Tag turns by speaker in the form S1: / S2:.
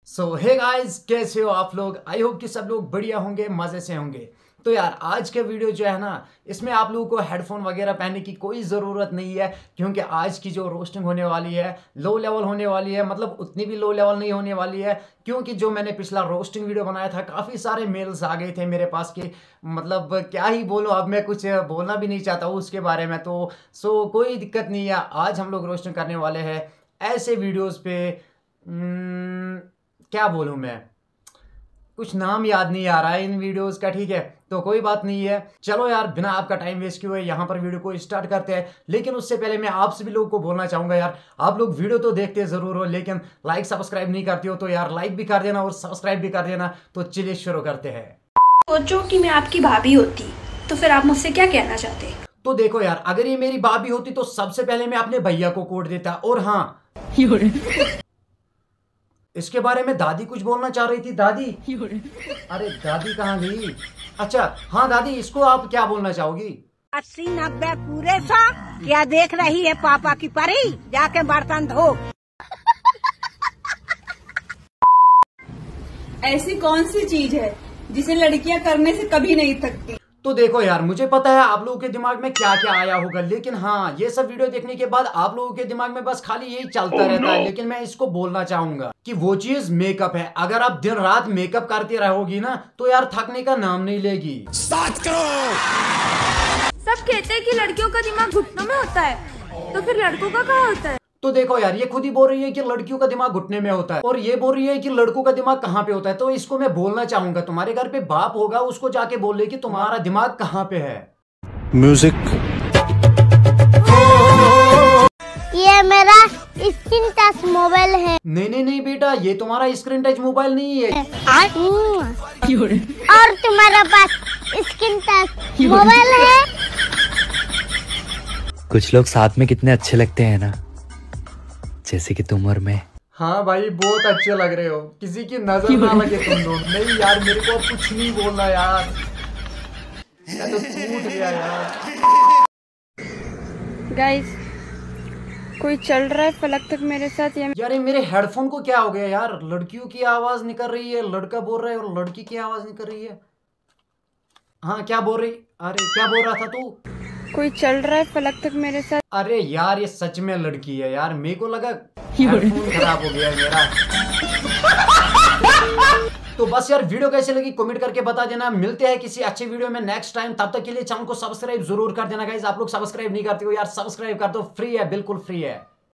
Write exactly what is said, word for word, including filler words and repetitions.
S1: सो hey guys, कैसे हो आप लोग। आई होप कि सब लोग बढ़िया होंगे, मजे से होंगे। तो यार आज का वीडियो जो है ना, इसमें आप लोगों को हेडफोन वगैरह पहनने की कोई ज़रूरत नहीं है, क्योंकि आज की जो रोस्टिंग होने वाली है लो लेवल होने वाली है। मतलब उतनी भी लो लेवल नहीं होने वाली है, क्योंकि जो मैंने पिछला रोस्टिंग वीडियो बनाया था काफ़ी सारे मेल्स आ गए थे मेरे पास के। मतलब क्या ही बोलो, अब मैं कुछ बोलना भी नहीं चाहता हूँ उसके बारे में। तो सो कोई दिक्कत नहीं है, आज हम लोग रोस्टिंग करने वाले हैं ऐसे वीडियोज़ पे। हम्म, क्या बोलूँ मैं, कुछ नाम याद नहीं आ रहा है इन वीडियोस का, ठीक है। तो कोई बात नहीं है, चलो यार बिना आपका टाइम वेस्ट किए हुए यहाँ पर वीडियो को स्टार्ट करते हैं। लेकिन उससे पहले मैं आप सभी लोगों को बोलना चाहूंगा यार, आप लोग वीडियो तो देखते जरूर हो, लेकिन लाइक सब्सक्राइब नहीं करते हो, तो यार लाइक भी कर देना और सब्सक्राइब भी कर देना। तो चलिए शुरू करते हैं।
S2: सोचो कि मैं आपकी भाभी होती तो फिर आप मुझसे क्या कहना चाहते?
S1: तो देखो यार, अगर ये मेरी भाभी होती तो सबसे पहले मैं अपने भैया को कोड देता। और हाँ, इसके बारे में दादी कुछ बोलना चाह रही थी। दादी, अरे दादी कहाँ गई? अच्छा हाँ दादी, इसको आप क्या बोलना चाहोगी?
S3: अस्सी नब्बे पूरे सौ क्या देख रही है पापा की परी, जाके बर्तन धो।
S4: ऐसी कौन सी चीज है जिसे लड़कियां करने से कभी नहीं थकती?
S1: तो देखो यार, मुझे पता है आप लोगों के दिमाग में क्या क्या आया होगा, लेकिन हाँ ये सब वीडियो देखने के बाद आप लोगों के दिमाग में बस खाली यही चलता oh, रहता no. है। लेकिन मैं इसको बोलना चाहूंगा कि वो चीज मेकअप है। अगर आप दिन रात मेकअप करती रहोगी ना, तो यार थकने का नाम नहीं लेगी। स्टार्ट करो।
S2: सब कहते हैं कि लड़कियों का दिमाग घुटनों में होता है, तो फिर लड़कों का कहाँ होता है?
S1: तो देखो यार, ये खुद ही बोल रही है कि लड़कियों का दिमाग घुटने में होता है, और ये बोल रही है कि लड़कों का दिमाग कहाँ पे होता है। तो इसको मैं बोलना चाहूंगा, तुम्हारे घर पे बाप होगा, उसको जाके बोल ले कि तुम्हारा दिमाग कहाँ पे है। म्यूजिक।
S5: ये मेरा स्क्रीन टच मोबाइल है।
S1: नहीं नहीं नहीं बेटा, ये तुम्हारा स्क्रीन टच मोबाइल नहीं है।
S5: और तुम्हारा पास स्क्रीन टच मोबाइल है।
S6: कुछ लोग साथ में कितने अच्छे लगते हैं ना, जैसे कि तुम और मैं।
S1: हाँ भाई, बहुत अच्छे लग रहे हो, किसी की नजर ना लगे तुम दोनों। नहीं यार, मेरे को कुछ नहीं बोलना यार, मैं तो टूट गया यार।
S2: गाइस, कोई चल रहा है फलक तक मेरे साथ या...
S1: यार ये मेरे हेडफोन को क्या हो गया यार? लड़कियों की आवाज निकल रही है, लड़का बोल रहा है, और लड़की की आवाज निकल रही है। हाँ क्या बोल रही? अरे क्या बोल रहा था तू?
S2: कोई चल रहा है फलक तक मेरे साथ।
S1: अरे यार ये सच में लड़की है यार, मेरे को लगा हेडफोन खराब हो गया मेरा। तो बस यार, वीडियो कैसे लगी कमेंट करके बता देना। मिलते हैं किसी अच्छे वीडियो में नेक्स्ट टाइम, तब तक के लिए चैनल को सब्सक्राइब जरूर कर देना गाइस। आप लोग सब्सक्राइब नहीं करते हो यार, सब्सक्राइब कर दो, फ्री है, बिल्कुल फ्री है।